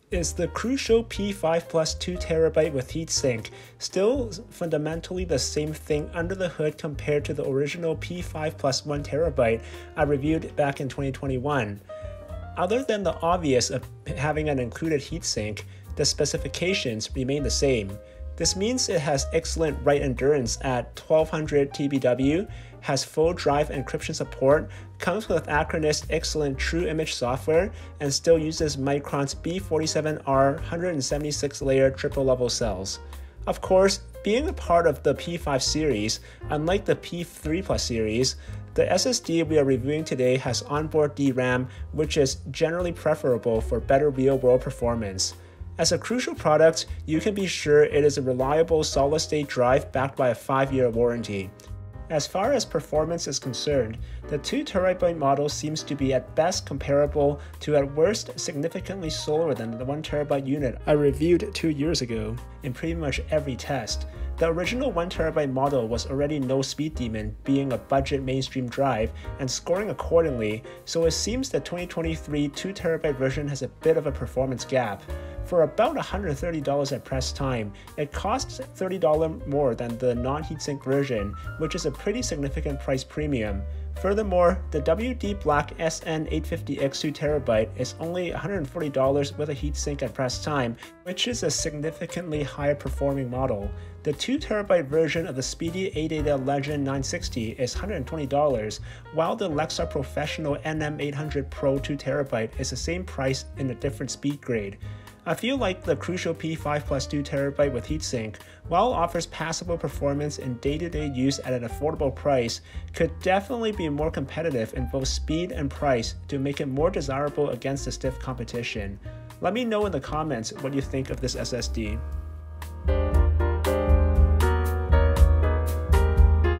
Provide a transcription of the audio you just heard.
Is the Crucial P5 Plus 2TB with Heatsink still fundamentally the same thing under the hood compared to the original P5 Plus 1TB I reviewed back in 2021? Other than the obvious of having an included heatsink, the specifications remain the same. This means it has excellent write endurance at 1200 TBW, has full drive encryption support, comes with Acronyst's excellent true image software, and still uses Micron's B47R 176-layer triple-level cells. Of course, being a part of the P5 series, unlike the P3 Plus series, the SSD we are reviewing today has onboard DRAM, which is generally preferable for better real-world performance. As a Crucial product, you can be sure it is a reliable solid-state drive backed by a 5-year warranty. As far as performance is concerned, the 2TB model seems to be at best comparable to at worst significantly slower than the 1TB unit I reviewed 2 years ago in pretty much every test. The original 1TB model was already no speed demon, being a budget mainstream drive and scoring accordingly, so it seems the 2023 2TB version has a bit of a performance gap. For about $130 at press time, it costs $30 more than the non-heatsink version, which is a pretty significant price premium. Furthermore, the WD Black SN850X 2TB is only $140 with a heatsink at press time, which is a significantly higher performing model. The 2TB version of the speedy ADATA Legend 960 is $120, while the Lexar Professional NM800 Pro 2TB is the same price in a different speed grade. I feel like the Crucial P5 Plus 2TB with heatsink, while offers passable performance in day-to-day use at an affordable price, could definitely be more competitive in both speed and price to make it more desirable against the stiff competition. Let me know in the comments what you think of this SSD.